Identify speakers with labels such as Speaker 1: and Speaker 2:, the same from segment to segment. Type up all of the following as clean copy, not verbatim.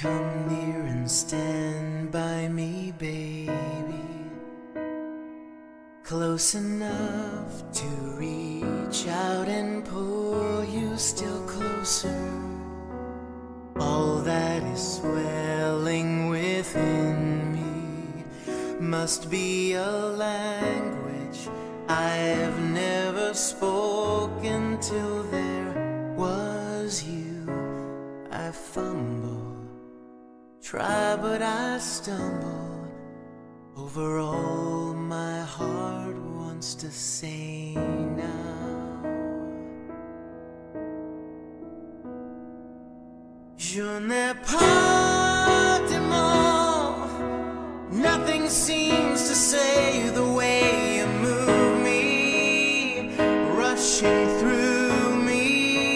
Speaker 1: Come near and stand by me, baby, close enough to reach out and pull you still closer. All that is swelling within me must be a language I've never spoken till there was you. I fumble, try but I stumble over all my heart wants to say now. Je n'ai pas de mots, nothing seems to say the way you move me, rushing through me.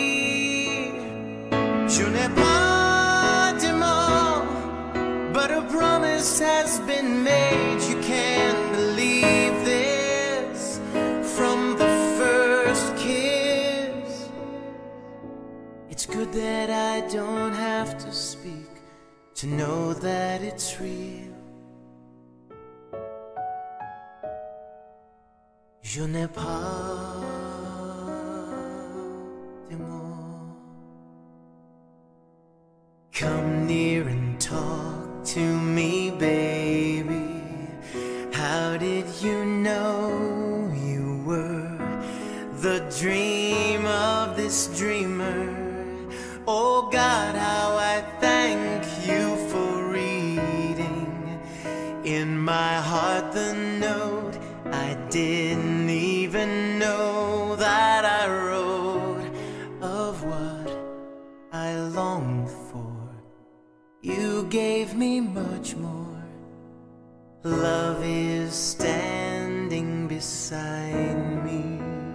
Speaker 1: Je n'ai pas de mots, but a promise has been made. You can't believe this from the first kiss. It's good that I don't have to speak to know that it's real. Je n'ai pas de mots. Come near and talk to me, baby. How did you know you were the dream of this dreamer? Oh God, how I thank you for reading in my heart the note I didn't even know that I wrote of what I longed for. You gave me much more. Love is standing beside me.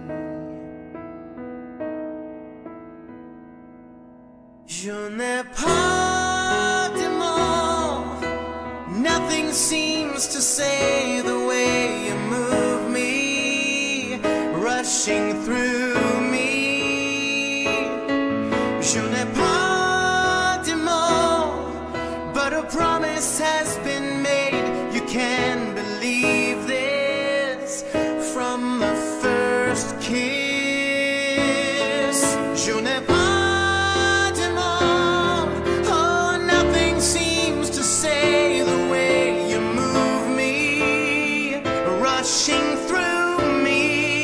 Speaker 1: Je n'ai pas de mots, nothing seems to say the way you move me, rushing through me. Je n'ai pas de mots, but a promise has been made. You can't believe this from the first kiss. Je n'ai pas de mots, oh, nothing seems to say the way you move me, rushing through me.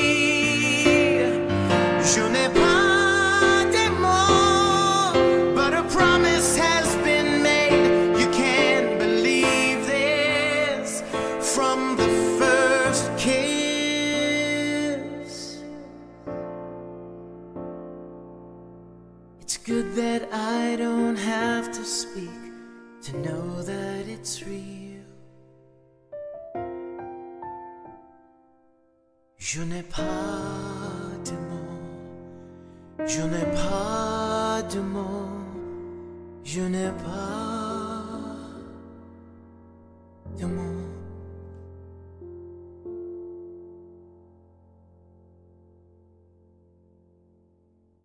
Speaker 1: Je n'ai pas de mots, but a promise has been made. You can't believe this from the first kiss. It's good that I don't have to speak to know that it's real. Je n'ai pas de mots, je n'ai pas de mots, je n'ai pas